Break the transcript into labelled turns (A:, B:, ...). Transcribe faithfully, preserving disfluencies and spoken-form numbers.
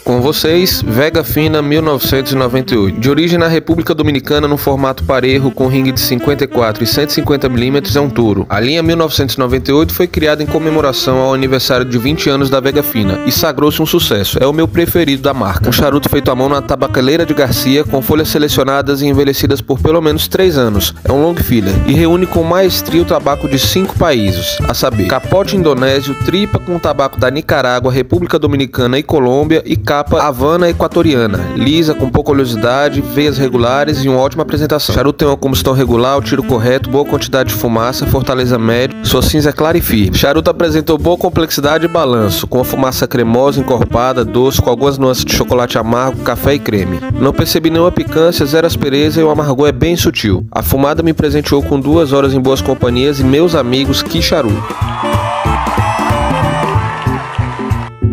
A: Com vocês, Vega Fina mil novecentos e noventa e oito. De origem na República Dominicana no formato parejo com ringue de cinquenta e quatro e cento e cinquenta milímetros, é um touro. A linha mil novecentos e noventa e oito foi criada em comemoração ao aniversário de vinte anos da Vega Fina e sagrou-se um sucesso. É o meu preferido da marca. Um charuto feito à mão na tabacaleira de Garcia, com folhas selecionadas e envelhecidas por pelo menos três anos. É um long filler e reúne com maestria o tabaco de cinco países, a saber, capote indonésio, tripa com tabaco da Nicarágua, República Dominicana e Colômbia e capa Havana equatoriana, lisa, com pouca oleosidade, veias regulares e uma ótima apresentação. O charuto tem uma combustão regular, o tiro correto, boa quantidade de fumaça, fortaleza médio, sua cinza é clara e firme. O charuto apresentou boa complexidade e balanço, com a fumaça cremosa, encorpada, doce, com algumas nuances de chocolate amargo, café e creme. Não percebi nenhuma picância, zero aspereza e o amargor é bem sutil. A fumada me presenteou com duas horas em boas companhias e meus amigos, que charuto!